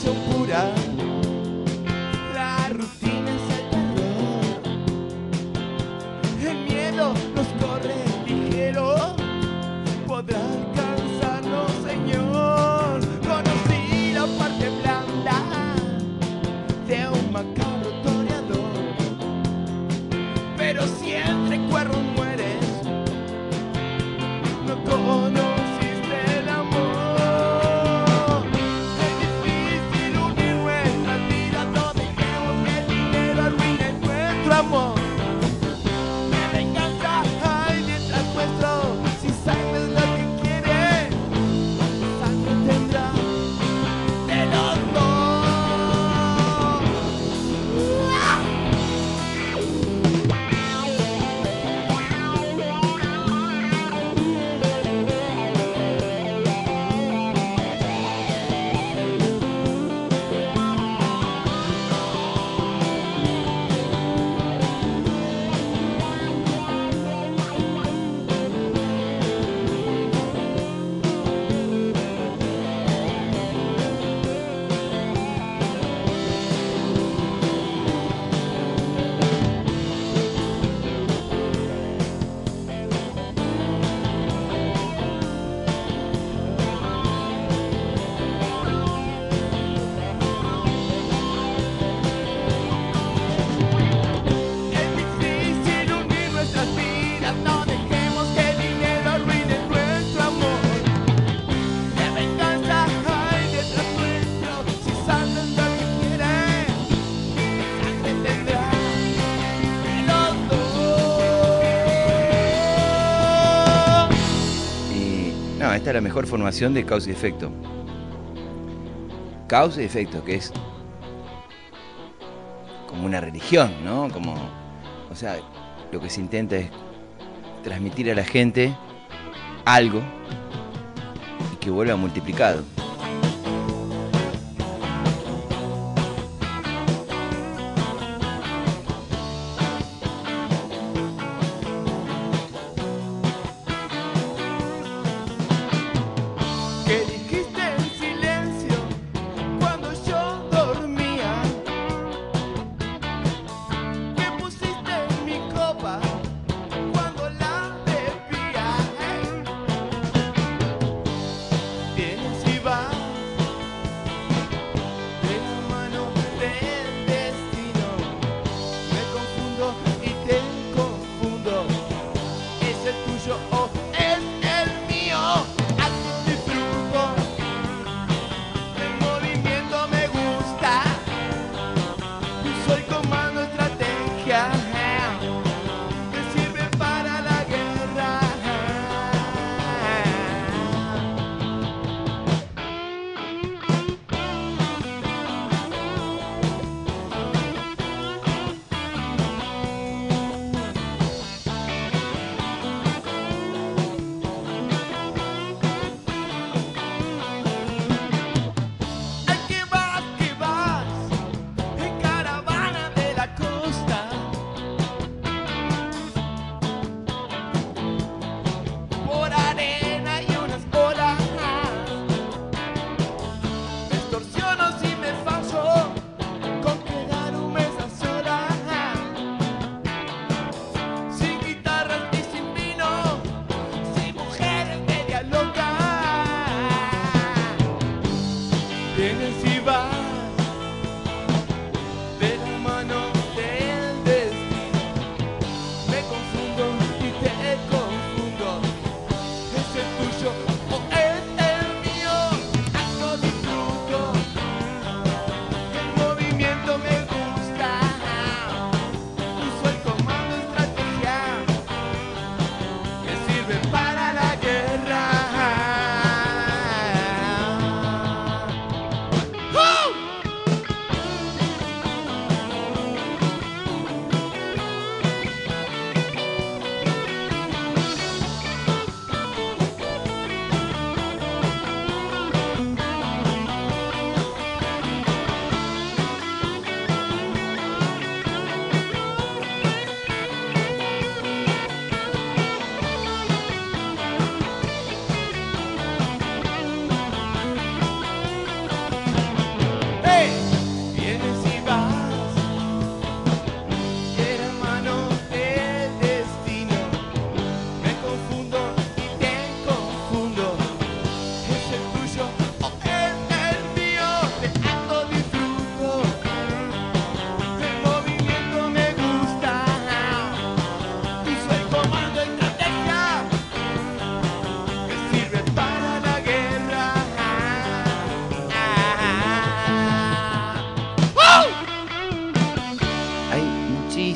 pasión pura. La rutina es el terror. El miedo nos corre ligero. Podrá alcanzarnos, Señor. Conocí la parte blanda de un macabro toreador. Pero si entre cuernos mueres, no conociste el amor. Es difícil unir nuestras vidas, no dejemos que el dinero arruine nuestro amor. De venganza hay detrás nuestro, si sangre es lo que quiere, sangre tendrá de los dos. Es difícil unir nuestras vidas, no dejemos que el dinero arruine nuestro amor. De venganza hay detrás nuestro, si sangre es lo que quiere, sangre tendrá de los dos. Y no, esta es la mejor formación de causa y efecto. Causa y efecto, que es como una religión, ¿no? Como, o sea, lo que se intenta es transmitir a la gente algo y que vuelva multiplicado. Que dijiste en silencio cuando yo dormía, que pusiste en mi copa cuando la bebía. Vienes y vas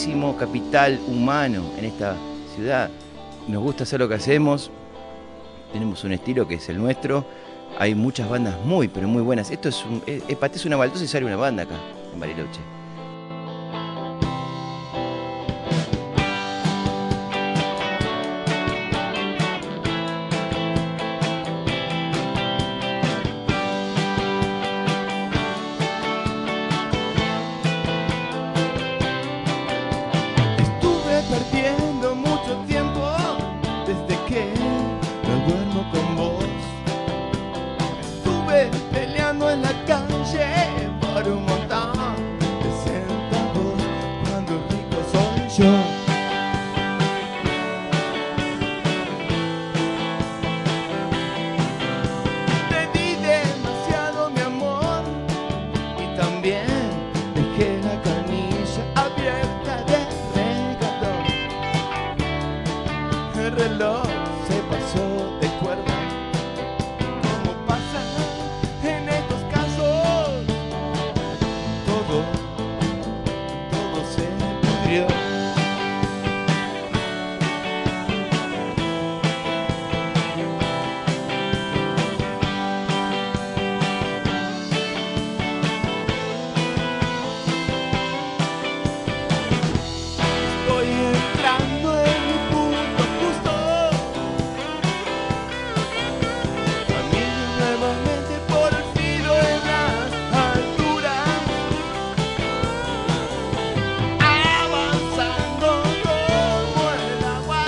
muchísimo capital humano en esta ciudad. Nos gusta hacer lo que hacemos, tenemos un estilo que es el nuestro. Hay muchas bandas muy, pero muy buenas. Esto pateas una baldosa y sale una banda acá, en Bariloche. Estuve perdiendo mucho tiempo desde que no duermo con vos. Estuve peleando en la calle por un montón de centavos cuando rico soy yo. Te di demasiado mi amor y también dejé la canilla abierta de regador. El reloj se pasó de cuerda. Como pasa en estos casos, todo se pudrió. Estoy entrando en mi punto justo. Camino nuevamente por el filo en las alturas, avanzando como el agua.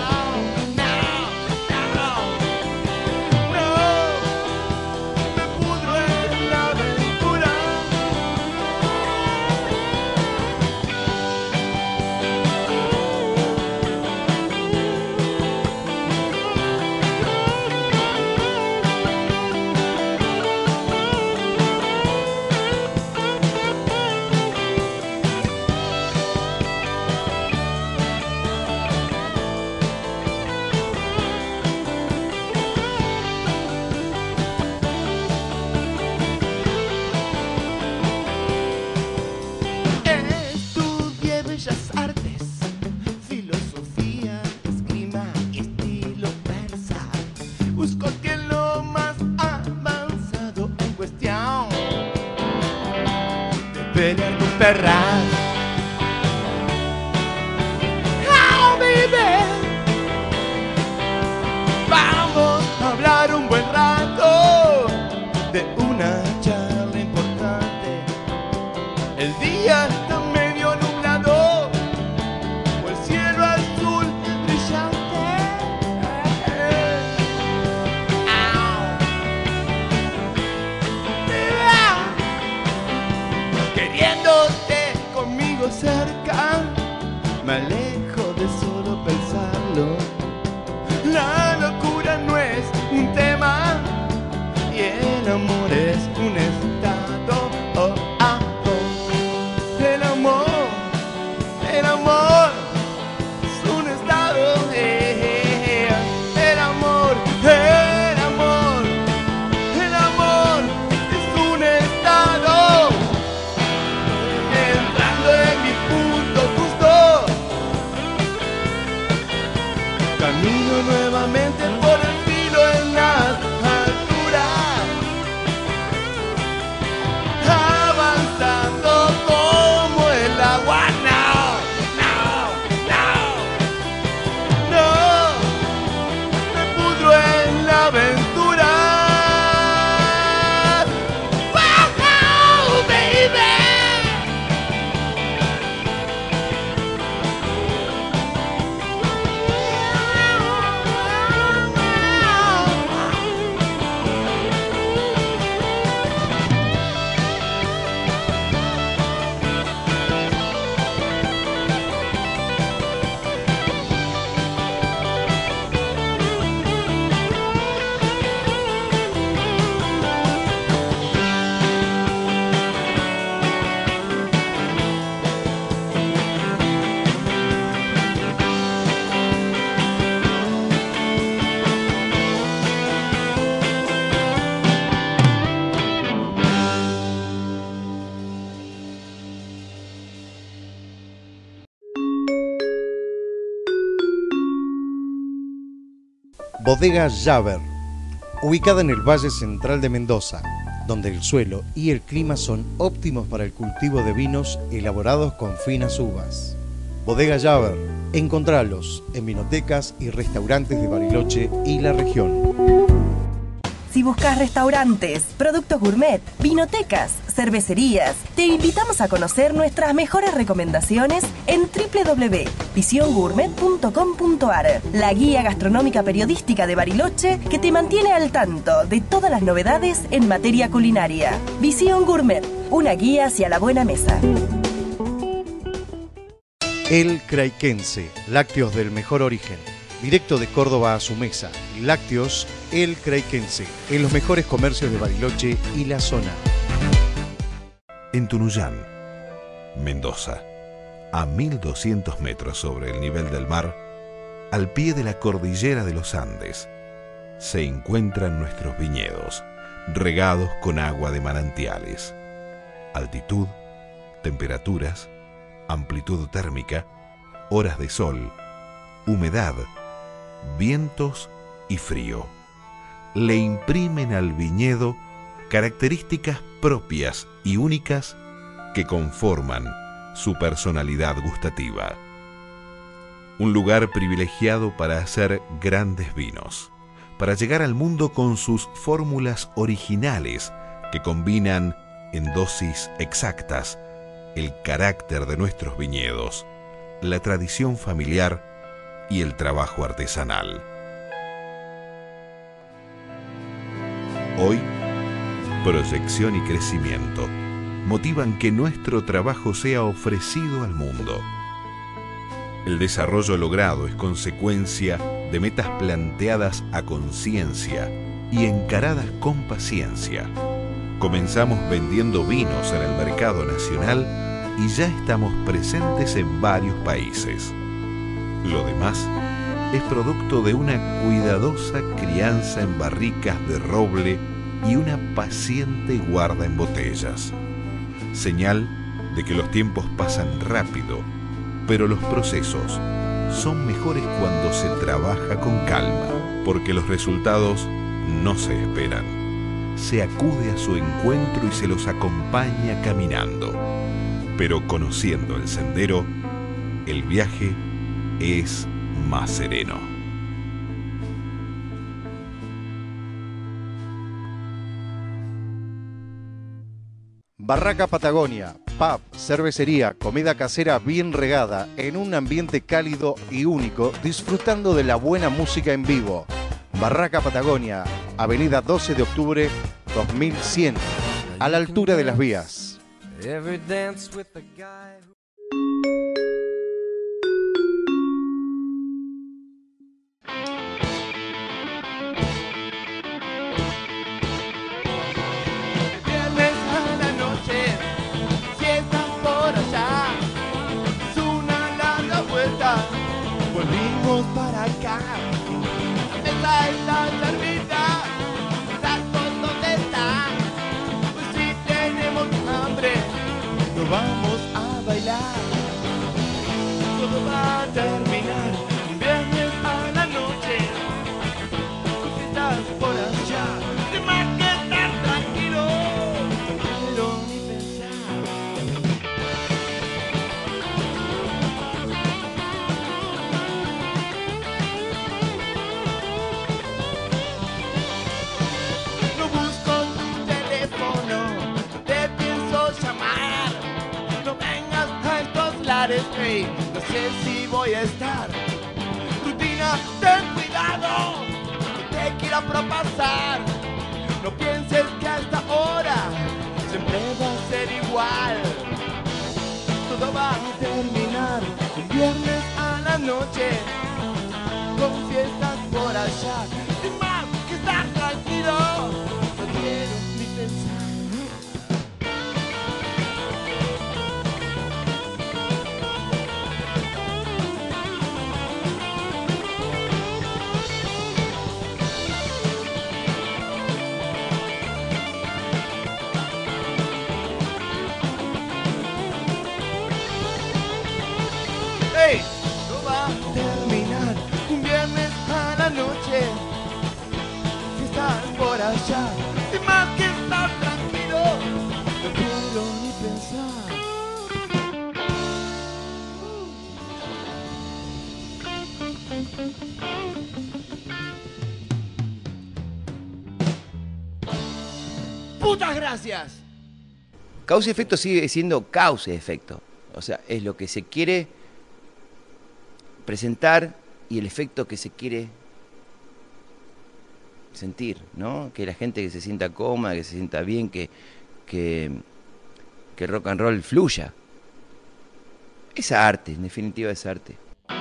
No, me pudro en la aventura. Estudié bellas artes, filosofía, esgrima y estilo persa. Busco que lo más avanzado en cuestión de pelear con perras. ¡Oh, baby! Vamos a hablar un buen rato de una charla importante. El día está medio nublado, o el cielo azul brillante. Queriéndote conmigo cerca, me alejo de solo pensarlo. La locura no es un tema y el amor es un estado. Oh, ah, oh. Bodega Javer, ubicada en el Valle Central de Mendoza, donde el suelo y el clima son óptimos para el cultivo de vinos elaborados con finas uvas. Bodega Javer, encontralos en vinotecas y restaurantes de Bariloche y la región. Si buscas restaurantes, productos gourmet, vinotecas, cervecerías, te invitamos a conocer nuestras mejores recomendaciones en www.visiongourmet.com.ar, la guía gastronómica periodística de Bariloche que te mantiene al tanto de todas las novedades en materia culinaria. Visión Gourmet, una guía hacia la buena mesa. El Craiquense, lácteos del mejor origen. Directo de Córdoba a su mesa. Lácteos El Craiquense, en los mejores comercios de Bariloche y la zona. En Tunuyán, Mendoza, a 1200 metros sobre el nivel del mar, al pie de la cordillera de los Andes, se encuentran nuestros viñedos, regados con agua de manantiales. Altitud, temperaturas, amplitud térmica, horas de sol, humedad, vientos y frío le imprimen al viñedo características propias y únicas que conforman su personalidad gustativa. Un lugar privilegiado para hacer grandes vinos, para llegar al mundo con sus fórmulas originales que combinan en dosis exactas el carácter de nuestros viñedos, la tradición familiar y el trabajo artesanal. Hoy, proyección y crecimiento motivan que nuestro trabajo sea ofrecido al mundo. El desarrollo logrado es consecuencia de metas planteadas a conciencia y encaradas con paciencia. Comenzamos vendiendo vinos en el mercado nacional y ya estamos presentes en varios países. Lo demás es producto de una cuidadosa crianza en barricas de roble y una paciente guarda en botellas. Señal de que los tiempos pasan rápido, pero los procesos son mejores cuando se trabaja con calma, porque los resultados no se esperan. Se acude a su encuentro y se los acompaña caminando. Pero conociendo el sendero, el viaje es más sereno. Barraca Patagonia, pub, cervecería, comida casera bien regada, en un ambiente cálido y único, disfrutando de la buena música en vivo. Barraca Patagonia, avenida 12 de octubre 2100, a la altura de las vías. Volvimos para acá, la mesa está servida, los platos ¿dónde están? Pues si tenemos hambre, nos vamos a bailar. Todo va a terminar un viernes a la noche, con fiestas por allá, de más que estar tranquilo, no quiero ni pensar. Hey, no sé si voy a estar. Rutina, ten cuidado, no te quiero propasar. No pienses que hasta ahora siempre va a ser igual. Todo va a terminar un viernes a la noche, con fiestas por allá. Sin más que estar tranquilo, no quiero ni pensar. Hey, no va a terminar un viernes a la noche, allá. Sin más que estar tranquilo, no quiero ni pensar. ¡Putas gracias! Causa y efecto sigue siendo causa y efecto. O sea, es lo que se quiere presentar y el efecto que se quiere sentir, ¿no? Que la gente que se sienta cómoda, que se sienta bien, que el rock and roll fluya. Es arte, en definitiva es arte.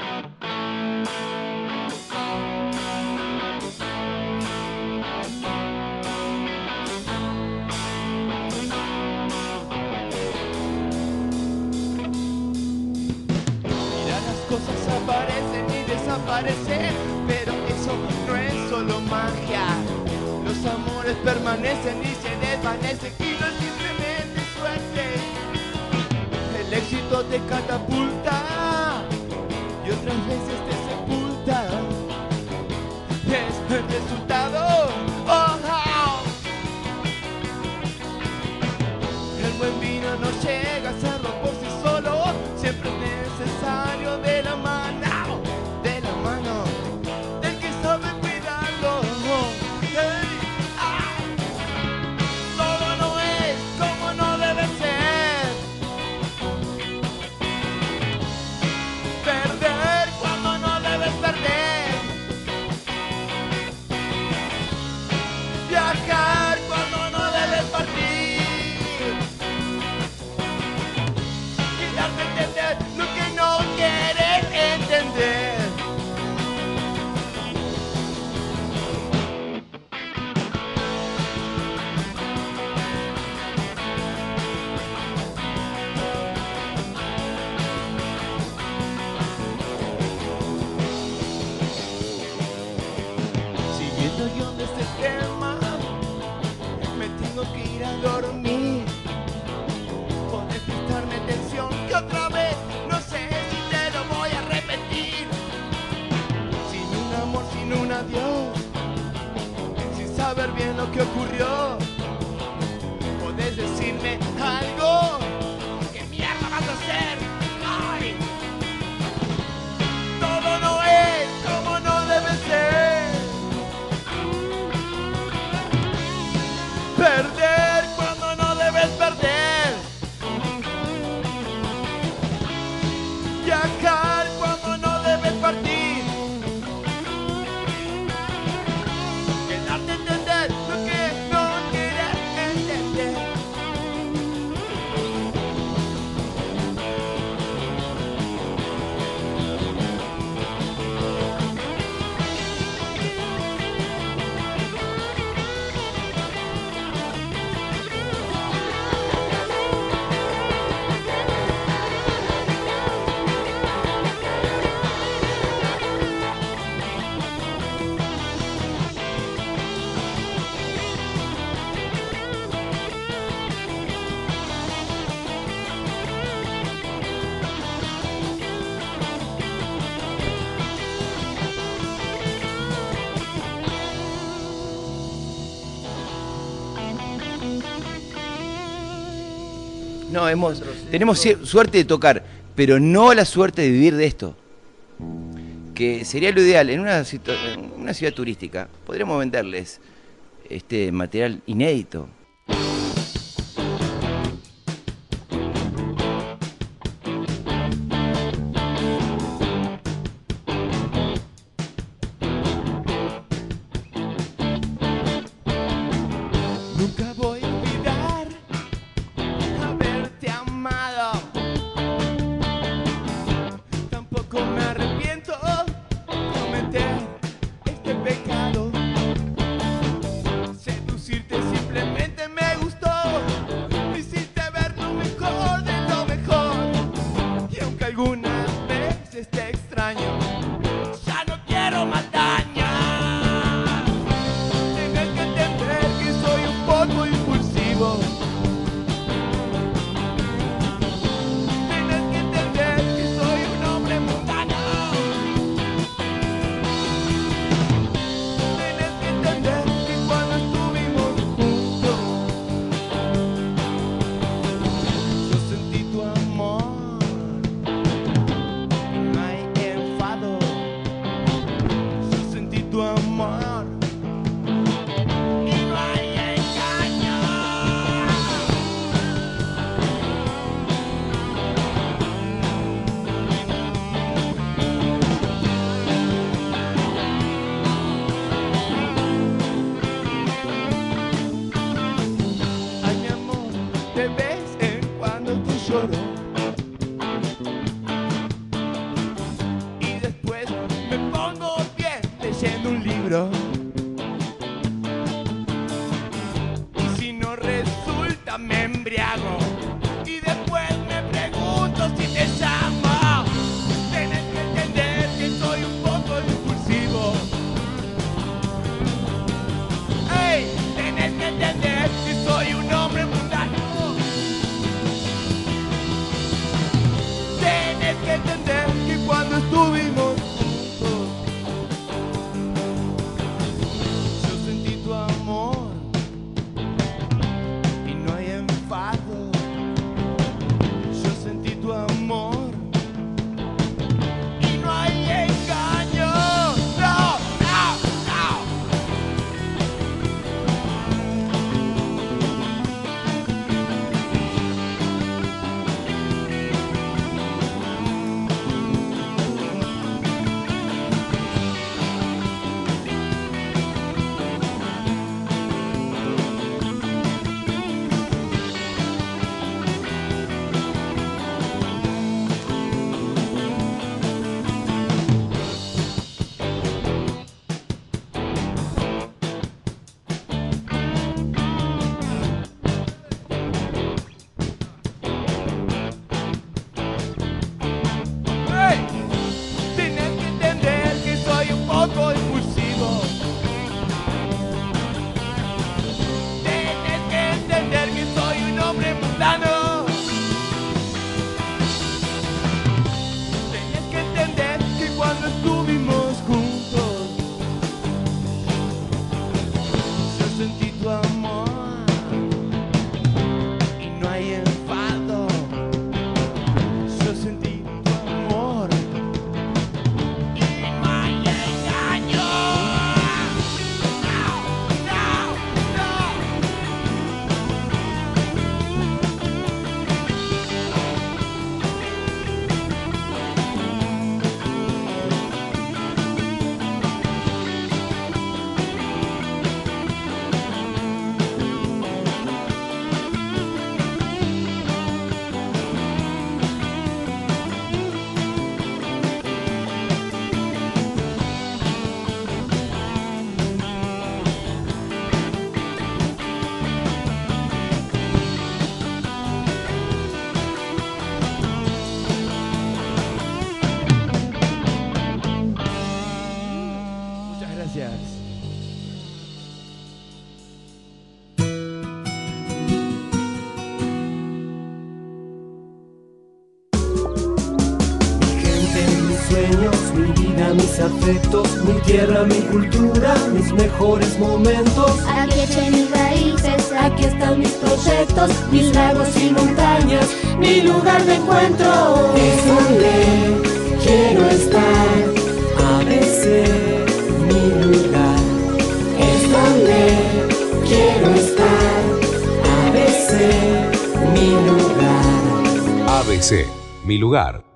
Cosas aparecen y desaparecen, pero eso no es solo magia. Los amores permanecen y se desvanecen y no es simplemente suerte. El éxito te catapulta y otras veces te sepulta. Es el resultado. Oh, oh. El buen vino no llega a serlo por sí solo, siempre es necesario de la mano del que sabe cuidarlo. Hey, ah. Todo no es como no debe ser. Perder cuando no debes perder. Viajar cuando no debes partir. Quedarte a entender lo que no quieres entender. Siguiendo el guión de este tema, me tengo que ir a dormir. Podés prestarme atención que otra vez no sé si te lo voy a repetir. Sin un amor, sin un adiós, sin saber bien lo que ocurrió, podés decirme algo. ¿Qué mierda vas a hacer? ¡Ay! Todo no es como no debe ser. Perder cuando no debes perder. Viajar cuando no debes partir. Quedarte a entender lo que no quieres entender. No, tenemos suerte de tocar, pero no la suerte de vivir de esto. Que sería lo ideal. En una ciudad turística podríamos venderles este material inédito. Nunca voy a olvidar haberte amado. Tampoco me arrepiento de cometer este pecado. Seducirte simplemente lloro. Y después me pongo bien leyendo un libro. Y si no resulta me embriago. Y después me pregunto si te llamo. Tenés que entender que soy un poco impulsivo. ¡Ey! Tenés que entender que soy un hombre mundano. Tenés que entender que cuando estuvimos juntos yo sentí tu amor y no hay enfado. Yo sentí tu amor y no hay engaño. No, no, no. ¡Hey! Tienes que entender que soy un poco impulsivo. Tienes que entender que soy un hombre mundano. Tienes que entender que cuando estuvimos juntos yo sentí tu amor y no hay enfado. Yo sentí tu amor y no hay engaño. No, no, no. Muchas gracias. Mi gente, mis sueños, mi vida, mis afectos, mi tierra, mi cultura, mis mejores momentos. Aquí eché mis raíces, Aquí están mis proyectos, mis lagos y montañas, mi lugar de encuentro. Es donde quiero estar, ABC, mi lugar. Es donde quiero estar, ABC, mi lugar. ABC, mi lugar.